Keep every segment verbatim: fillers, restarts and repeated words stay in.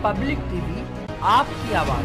Public TV आपकी आवाज।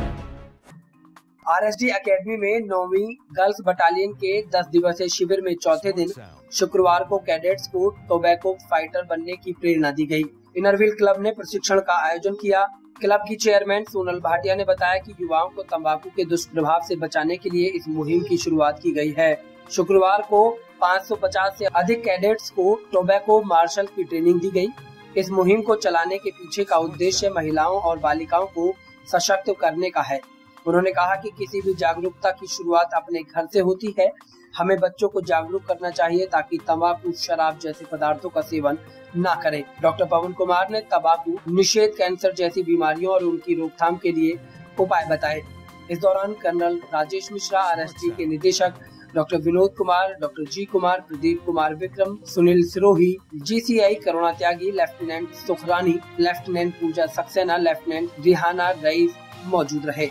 RSD academy में नौवीं गर्ल्स बटालियन के दस दिवसीय शिविर में चौथे दिन शुक्रवार को कैडेट्स को टोबैको फाइटर बनने की प्रेरणा दी गई। इनरव्हील क्लब ने प्रशिक्षण का आयोजन किया। क्लब की चेयरमैन सोनल भाटिया ने बताया कि युवाओं को तंबाकू के दुष्प्रभाव से बचाने के लिए इस मुहिम की शुरुआत की गई है। शुक्रवार को पाँच सौ पचास से अधिक कैडेट्स को टोबैको मार्शल की ट्रेनिंग दी गई। इस मुहिम को चलाने के पीछे का उद्देश्य महिलाओं और बालिकाओं को सशक्त करने का है। उन्होंने कहा कि किसी भी जागरूकता की शुरुआत अपने घर से होती है। हमें बच्चों को जागरूक करना चाहिए ताकि तंबाकू, शराब जैसे पदार्थों का सेवन न करें। डॉक्टर पवन कुमार ने तंबाकू निषेध, कैंसर जैसी बीमारियों और उनकी रोकथाम के लिए उपाय बताए। इस दौरान कर्नल राजेश मिश्रा, आरएसडी के निदेशक doctor Vinod Kumar, doctor G Kumar, Pradeep Kumar Vikram, Sunil Sirohi, GCI Karuna Tyagi, lieutenant Sukhrani, lieutenant Pooja Saxena, lieutenant Rihana Rais मौजूद रहे।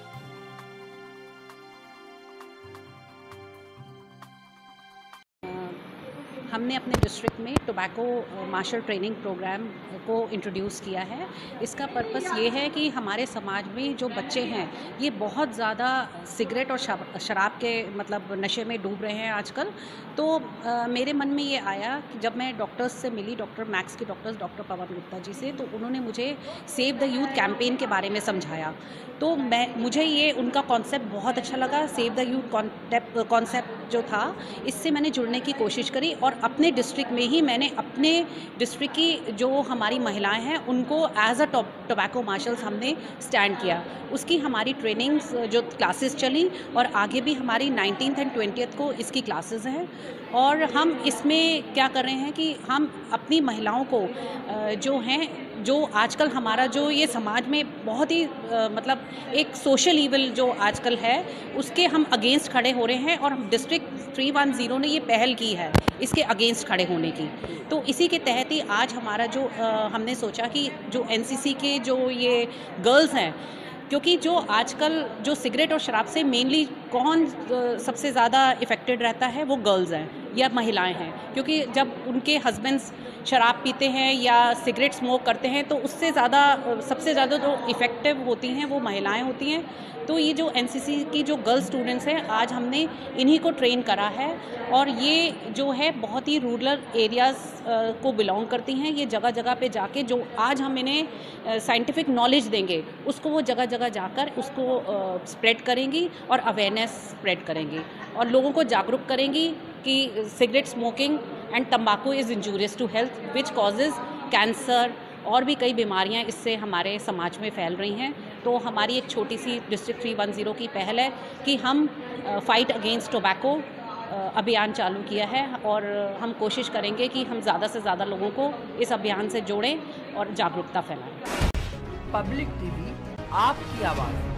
हमने अपने डिस्ट्रिक्ट में टोबैको मार्शल ट्रेनिंग प्रोग्राम को इंट्रोड्यूस किया है। इसका पर्पस ये है कि हमारे समाज में जो बच्चे हैं ये बहुत ज़्यादा सिगरेट और शराब के मतलब नशे में डूब रहे हैं आजकल। तो आ, मेरे मन में ये आया कि जब मैं डॉक्टर्स से मिली, डॉक्टर मैक्स के डॉक्टर्स डॉक्टर पवन गुप्ता जी से, तो उन्होंने मुझे सेव द यूथ कैंपेन के बारे में समझाया। तो मैं मुझे ये उनका कॉन्सेप्ट बहुत अच्छा लगा। सेव द यूथ कॉन्सेप्ट जो था, इससे मैंने जुड़ने की कोशिश करी और अपने डिस्ट्रिक्ट में ही मैंने अपने डिस्ट्रिक्ट की जो हमारी महिलाएं हैं उनको एज अ टोबैको मार्शल्स हमने स्टैंड किया। उसकी हमारी ट्रेनिंग्स जो क्लासेस चली और आगे भी हमारी नाइनटीन्थ एंड ट्वेंटियथ को इसकी क्लासेस हैं। और हम इसमें क्या कर रहे हैं कि हम अपनी महिलाओं को जो हैं, जो आजकल हमारा जो ये समाज में बहुत ही मतलब एक सोशल ईविल जो आजकल है उसके हम अगेंस्ट खड़े हो रहे हैं और डिस्ट्रिक्ट थ्री वन ज़ीरो ने ये पहल की है इसके अगेंस्ट खड़े होने की। तो इसी के तहत ही आज हमारा जो आ, हमने सोचा कि जो एनसीसी के जो ये गर्ल्स हैं, क्योंकि जो आजकल जो सिगरेट और शराब से मेनली कौन सबसे ज़्यादा इफ़ेक्टेड रहता है, वो गर्ल्स हैं या महिलाएं हैं। क्योंकि जब उनके हस्बैंड्स शराब पीते हैं या सिगरेट स्मोक करते हैं तो उससे ज़्यादा सबसे ज़्यादा जो इफ़ेक्टिव होती हैं वो महिलाएं होती हैं। तो ये जो एनसीसी की जो गर्ल्स स्टूडेंट्स हैं, आज हमने इन्हीं को ट्रेन करा है और ये जो है बहुत ही रूरल एरियाज़ को बिलोंग करती हैं। ये जगह जगह पे जाके जो आज हम इन्हें साइंटिफिक नॉलेज देंगे उसको वो जगह जगह जाकर उसको स्प्रेड करेंगी और अवेयरनेस स्प्रेड करेंगी और लोगों को जागरूक करेंगी कि सिगरेट स्मोकिंग एंड तंबाकू is injurious to health which causes cancer और भी कई बीमारियां इससे हमारे समाज में फैल रही हैं। तो हमारी एक छोटी सी डिस्ट्रिक्ट थ्री वन ज़ीरो की पहल है कि हम फाइट अगेंस्ट टोबैको अभियान चालू किया है और हम कोशिश करेंगे कि हम ज़्यादा से ज़्यादा लोगों को इस अभियान से जोड़ें और जागरूकता फैलाएं। पब्लिक टीवी आपकी आवाज़।